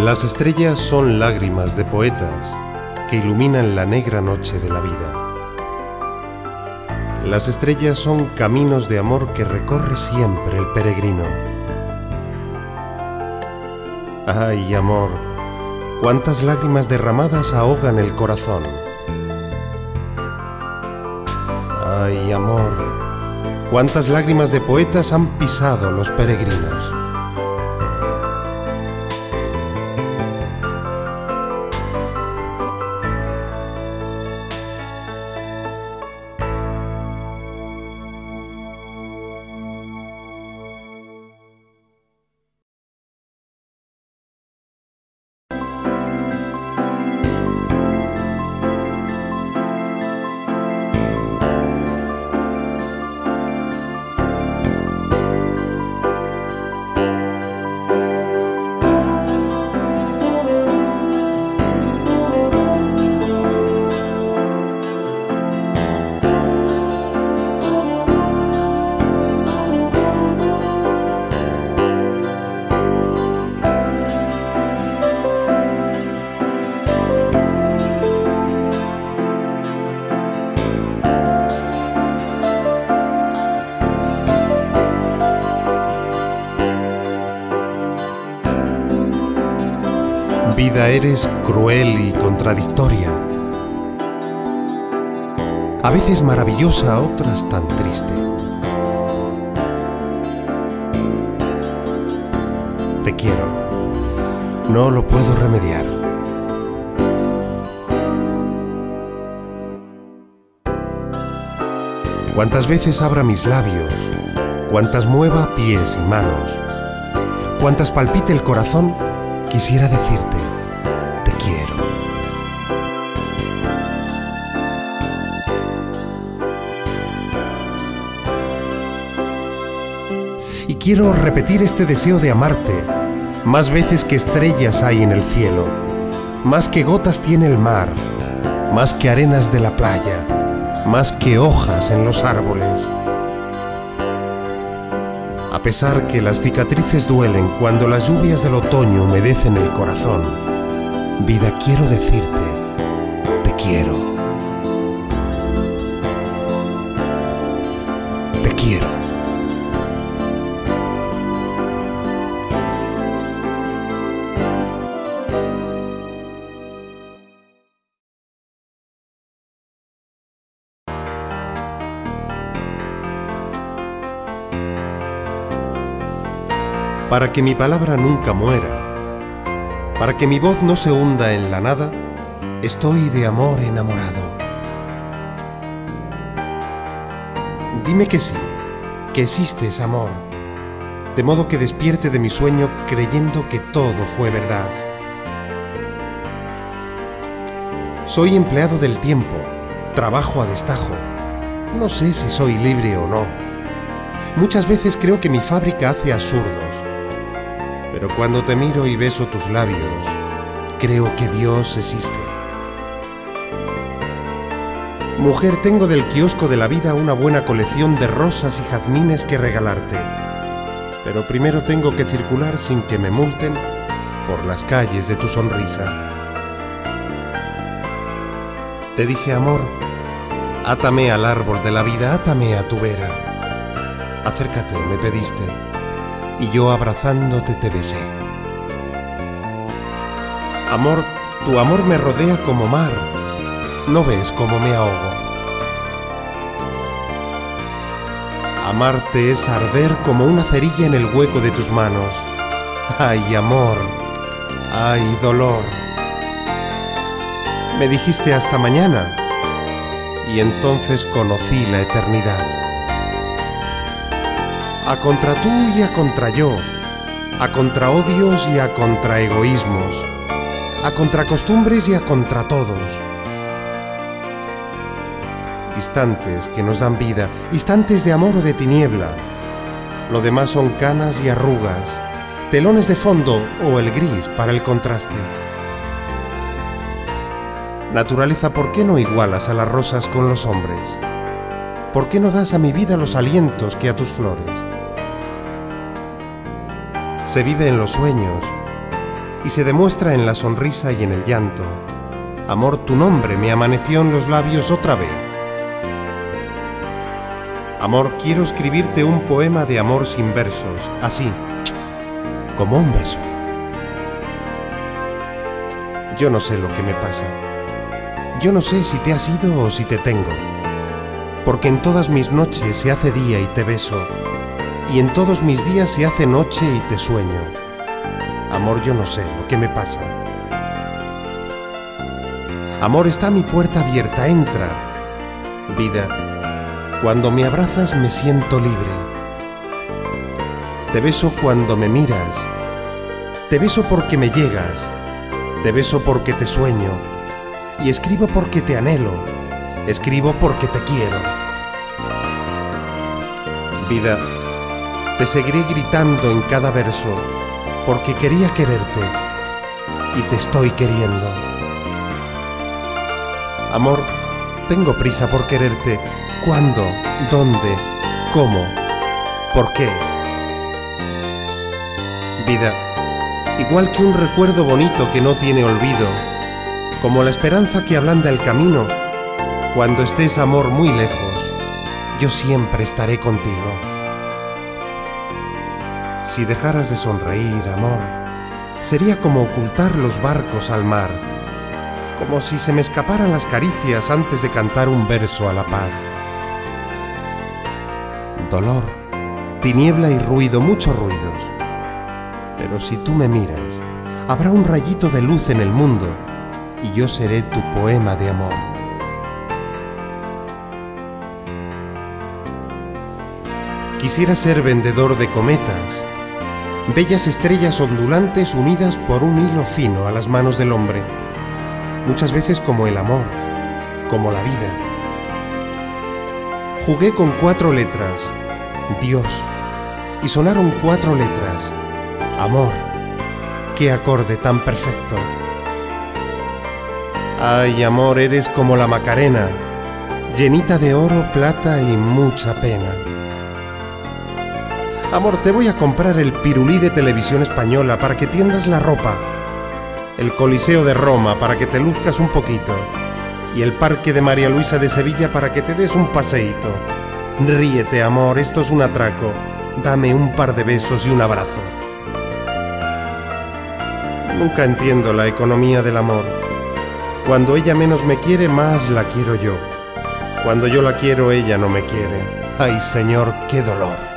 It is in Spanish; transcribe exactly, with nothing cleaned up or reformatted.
Las estrellas son lágrimas de poetas que iluminan la negra noche de la vida. Las estrellas son caminos de amor que recorre siempre el peregrino. Ay, amor, cuántas lágrimas derramadas ahogan el corazón. Ay, amor, cuántas lágrimas de poetas han pisado los peregrinos. Vida, eres cruel y contradictoria, a veces maravillosa, otras tan triste. Te quiero, no lo puedo remediar. Cuantas veces abra mis labios, cuantas mueva pies y manos, cuantas palpite el corazón, quisiera decirte, te quiero. Y quiero repetir este deseo de amarte, más veces que estrellas hay en el cielo, más que gotas tiene el mar, más que arenas de la playa, más que hojas en los árboles. A pesar que las cicatrices duelen cuando las lluvias del otoño humedecen el corazón, vida, quiero decirte, te quiero. Te quiero. Para que mi palabra nunca muera, para que mi voz no se hunda en la nada, estoy de amor enamorado. Dime que sí, que existes, amor, de modo que despierte de mi sueño creyendo que todo fue verdad. Soy empleado del tiempo, trabajo a destajo, no sé si soy libre o no. Muchas veces creo que mi fábrica hace absurdos. Pero cuando te miro y beso tus labios, creo que Dios existe. Mujer, tengo del kiosco de la vida una buena colección de rosas y jazmines que regalarte. Pero primero tengo que circular sin que me multen por las calles de tu sonrisa. Te dije, amor, átame al árbol de la vida, átame a tu vera. Acércate, me pediste, y yo abrazándote te besé. Amor, tu amor me rodea como mar, ¿no ves cómo me ahogo? Amarte es arder como una cerilla en el hueco de tus manos. ¡Ay, amor! ¡Ay, dolor! Me dijiste hasta mañana, y entonces conocí la eternidad. A contra tú y a contra yo, a contra odios y a contra egoísmos, a contra costumbres y a contra todos. Instantes que nos dan vida, instantes de amor o de tiniebla. Lo demás son canas y arrugas, telones de fondo o el gris para el contraste. Naturaleza, ¿por qué no igualas a las rosas con los hombres? ¿Por qué no das a mi vida los alientos que a tus flores? Se vive en los sueños, y se demuestra en la sonrisa y en el llanto. Amor, tu nombre me amaneció en los labios otra vez. Amor, quiero escribirte un poema de amor sin versos, así, como un beso. Yo no sé lo que me pasa. Yo no sé si te has ido o si te tengo, porque en todas mis noches se hace día y te beso, y en todos mis días se hace noche y te sueño. Amor, yo no sé lo que me pasa. Amor, está mi puerta abierta, entra. Vida, cuando me abrazas me siento libre. Te beso cuando me miras. Te beso porque me llegas. Te beso porque te sueño. Y escribo porque te anhelo. Escribo porque te quiero. Vida, te seguiré gritando en cada verso, porque quería quererte y te estoy queriendo. Amor, tengo prisa por quererte. ¿Cuándo? ¿Dónde? ¿Cómo? ¿Por qué? Vida, igual que un recuerdo bonito que no tiene olvido, como la esperanza que ablanda el camino, cuando estés, amor, muy lejos, yo siempre estaré contigo. Si dejaras de sonreír, amor, sería como ocultar los barcos al mar, como si se me escaparan las caricias antes de cantar un verso a la paz. Dolor, tiniebla y ruido, muchos ruidos. Pero si tú me miras, habrá un rayito de luz en el mundo y yo seré tu poema de amor. Quisiera ser vendedor de cometas, bellas estrellas ondulantes unidas por un hilo fino a las manos del hombre, muchas veces como el amor, como la vida. Jugué con cuatro letras, Dios, y sonaron cuatro letras, amor. ¡Qué acorde tan perfecto! Ay, amor, eres como la Macarena, llenita de oro, plata y mucha pena. Amor, te voy a comprar el Pirulí de Televisión Española para que tiendas la ropa, el Coliseo de Roma para que te luzcas un poquito y el Parque de María Luisa de Sevilla para que te des un paseíto. Ríete, amor, esto es un atraco. Dame un par de besos y un abrazo. Nunca entiendo la economía del amor. Cuando ella menos me quiere, más la quiero yo. Cuando yo la quiero, ella no me quiere. Ay, Señor, qué dolor.